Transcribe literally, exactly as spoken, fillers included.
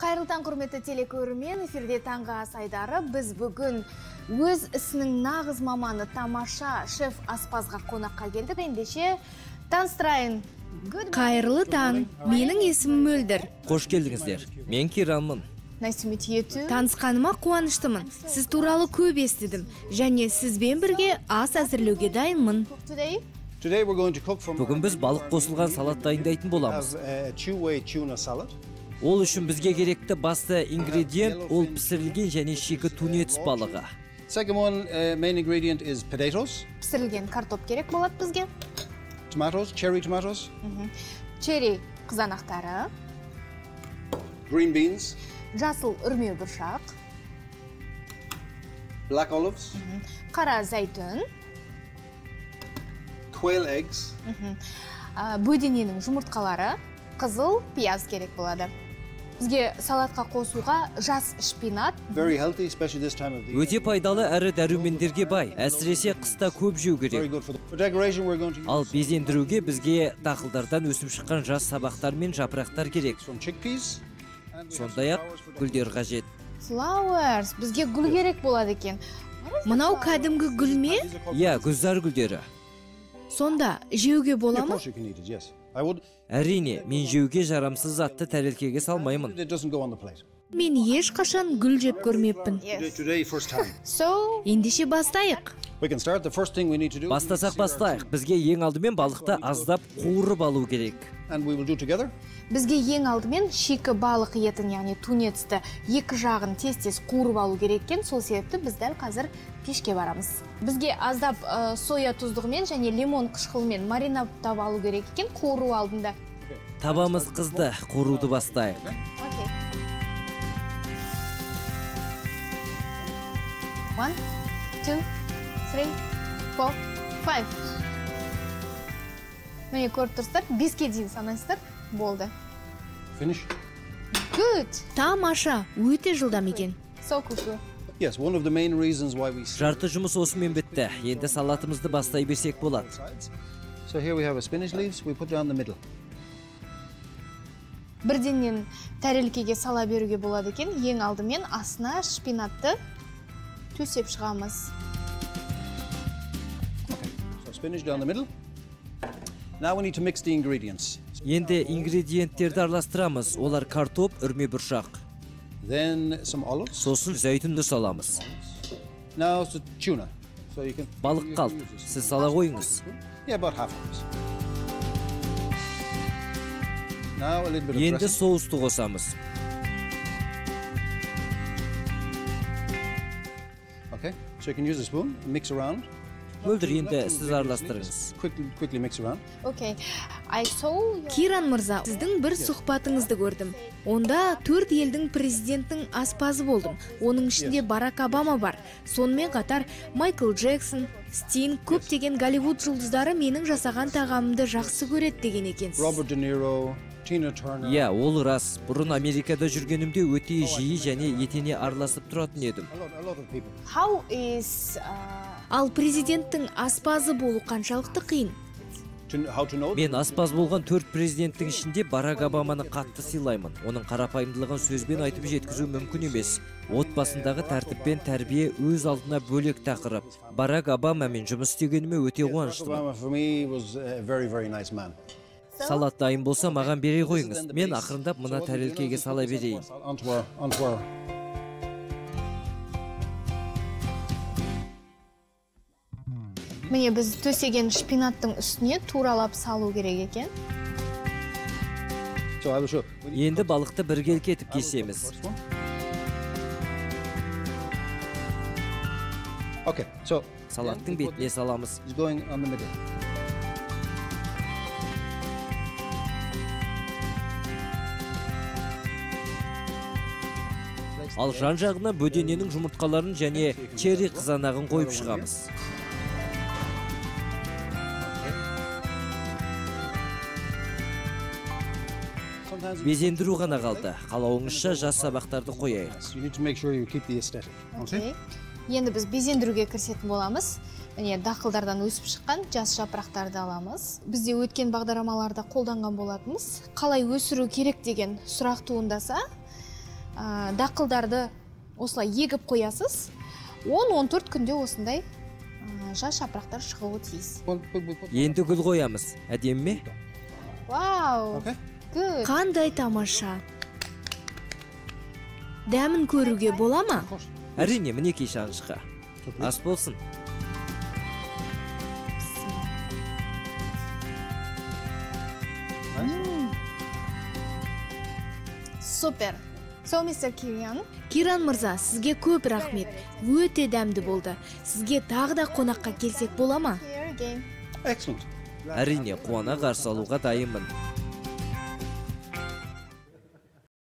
Қайырлы таң, құрметті телекөрермен, эфирде таңғы ас айдары. Біз бүгін өз ісінің нағыз маманы тамаша шеф аспазға қонаққа келдік. Ендеше таныстырайын. Қайырлы таң, менің есімім Мөлдір. Қош келдіңіздер. Мен Киранмын. Nice to meet you too. Танысқаныма қуаныштымын. Сіз туралы көп естідім, және сізбен бірге ас әзірлеуге дайынмын. Today, Today we're going to cook from Бүгін біз балық қосылған салат дайындайтын боламыз. have a two-way tuna salad. Ол үшін бізге керекті басты ингредиент ол пісірілген және шикі тунец балығы. Second one, uh, main ingredient is potatoes, пісірілген картоп керек болады бізге. tomatoes, cherry tomatoes, Черри қызанақтары, green beans, жасыл үрме бұршақ, black olives, қара зәйтүн, quail eggs, ә, бөдененің жұмыртқалары, қызыл пияз керек болады. Бізге салатқа қосуға жас шпинат, very healthy, especially this time of the year. Өте пайдалы әрі дәрумендерге бай, әсіресе қыста көп жеу Very керек. good for the for decoration. We're going to Ал use безендіруге бізге дақылдардан өсіп шыққан жас сабақтар мен жапырақтар керек. from chickpeas. And we have Сондай-ақ flowers for гүлдер қажет. flowers, бізге гүл керек болады екен. Мынау кәдімгі гүл ме? These are called- Иә, гүлзар гүлдері. Сонда жеуге бола Of ма? course you can eat it, yes. I would. Әрине, мен жеуге жарамсыз затты тәрелкеге салмаймын. It doesn't go on the plate. Мен ешқашан гүл жеп көрмеппін. Today, today, first time. So, Ендеше бастайық. We can start. The first thing we need to do. Бастасақ бастайық. Бізге ең алдымен балықты аздап қуырып алу керек. And we will do together. бізге ең алдымен шикі балық етін, яғни тунецті екі жағын тез-тез қуырып алу керек екен. Сол себепті біз дәл қазір пешке барамыз. Бізге аздап ә, соя тұздығымен және лимон қышқылымен маринаптап алу керек екен қуыру алдында. Табамыз қызды, қуыруды бастайық. Окей. One, two, three, four, five. Міне көріп тұрсыздар, беске дейін санайсыздар. Болды. Finish. Good. Тамаша, өте жылдам екен. So cool. Yes, one of the main reasons why we Жарты жұмыс осымен бітті. Енді салатымызды бастай берсек болады. sides. So here we have a spinach leaves. We put down the middle. Бірденнен тәрелкеге сала беруге болады екен. Ең алдымен астына шпинатты төсеп шығамыз. Okay. So spinach down the middle. Now we need to mix the ingredients. Енді ингредиенттерді араластырамыз. Олар картоп, үрме бұршақ. Then some olives. Сосын зәйтүнді саламыз. Now it's the tuna. So you can. Балық you can қалды. use this. Сіз сала қойыңыз. Yeah, about half of this. Now a little bit of Енді dressing. соусты қосамыз. Okay. So you can use a spoon and mix around. Мөлдір, енді сіз араластырыңыз. Quickly, quickly mix around. Окей. I saw your... Киран мырза, сіздің бір сұхбатыңызды көрдім. Онда төрт елдің президенттің аспазы болдым. Оның ішінде Барак Обама бар. Сонымен қатар Майкл Джексон, Стинг, көптеген Голливуд жұлдыздары менің жасаған тағамымды жақсы көреді деген екенсіз. Robert De Niro, Tina Turner. Иә, ол рас. Бұрын Америкада жүргенімде өте жиі және етене араласып тұратын едім. A lot, a lot of people. How is... Uh... Ал президенттің аспазы болу қаншалықты қиын? To, how to know? Мен аспаз болған төрт президенттің ішінде Барак Обаманы қатты сыйлаймын. Оның қарапайымдылығын сөзбен айтып жеткізу мүмкін емес. Отбасындағы тәртіп пен тәрбие өз алдына бөлек тақырып. Барак Обамамен жұмыс істегеніме өте Barack қуаныштымын. Obama for me was a very, very nice man. Салат дайын болса, маған бере қойыңыз. Мен ақырындап мына тәрелкеге сала берейін. Onto our, onto our. Міне біз төсеген шпинаттың үстіне туралап салу керек екен. So I will show. Енді балықты біргелке етіп кесеміз. First one. Okay, so Салаттың бетіне саламыз. it's going on the middle. Ал жан жағына бөдененің жұмыртқаларын және черри қызанағын қойып шығамыз. Sometimes you, Безендіру ғана қалды. Қалауыңызша жас сабақтарды қояйық. you need to make sure you keep the aesthetic. Okay? Окей. Енді біз безендіруге кірісетін боламыз. Міне дақылдардан өсіп шыққан жас жапырақтарды аламыз. Бізде өткен бағдарламаларда қолданған болатынбыз. Қалай өсіру керек деген сұрақ туындаса, ә, дақылдарды осылай егіп қоясыз. он он төрт күнде осындай ә, жас жапырақтар шығуы тиіс. Енді гүл қоямыз. Әдемі ме? Вау! Okay. Good. Қандай тамаша. Дәмін көруге бола ма? Әрине, мінекей шанышқа. Ас болсын. Супер. So, мистер Киран. Киран мырза, сізге көп рахмет. Өте дәмді болды. Сізге тағы да қонаққа келсек бола ма? Here again. Excellent. Әрине, қуана қарсы алуға дайынмын.